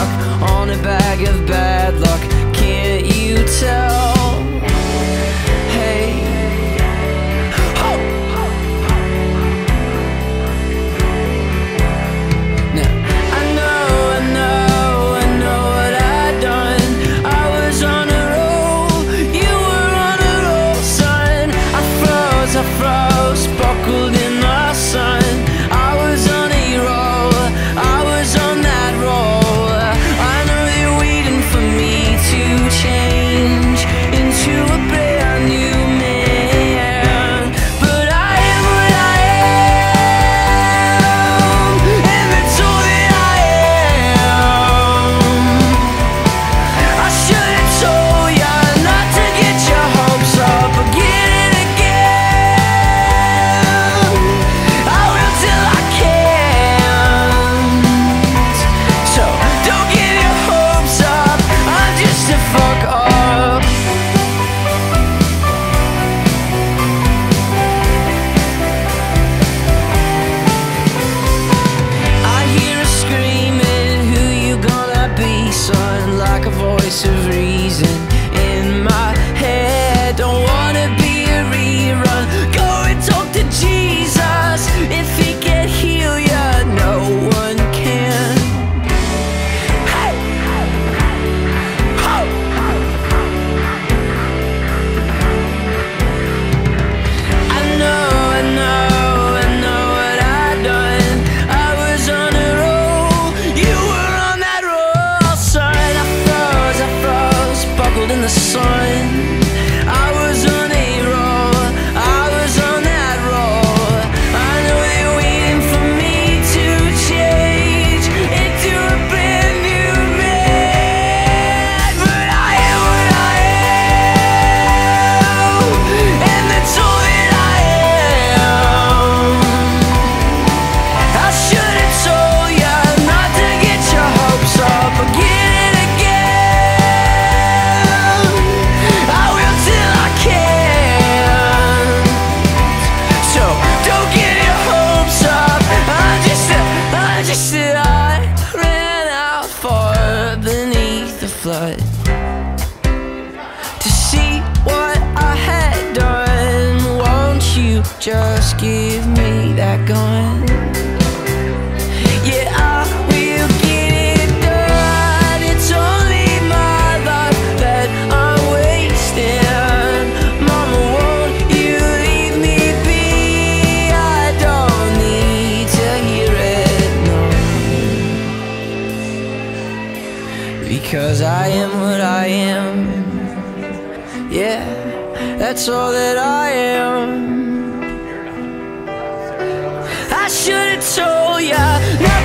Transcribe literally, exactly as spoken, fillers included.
stuck on a bag of bad luck. Can't you tell? Hey, oh. Now I know, I know, I know what I done. I was on a roll, you were on a roll, son. I froze, I froze, buckled in the sun. I was on a roll, I was on that roll. I know they're waiting for me to change into a brand new man, but I am what I am, and that's all that I am. I should have told ya not to get your hopes up again and again. I will till I can't. So don't get your hopes up, I'm just a fuck up. I hear her screaming, who you gonna be, son? Like a voice of reason in my head. Don't wanna be a rerun. Go and talk to Jesus. If he can heal ya, no one can. Hey! Ho! I know, I know, I know what I done. I was on a roll, you were on that roll, son. I froze, I froze, buckled in the sun. I was on a roll, I was on that roll. I know they're waiting for me to change into a brand new man, but I am what I am, and that's all that I am. I should have told ya not to get your hopes up again and again. I will till I can't. So don't get your hopes up. I'm just a, I'm just a, I ran out far beneath the flood to see what I had done. Won't you just give me that gun? Yeah, I will get it done. It's only my life that I'm wasting. Mama, won't you leave me be? I don't need to hear it, no, because I am what I am. Yeah, that's all that I am. I should have told ya not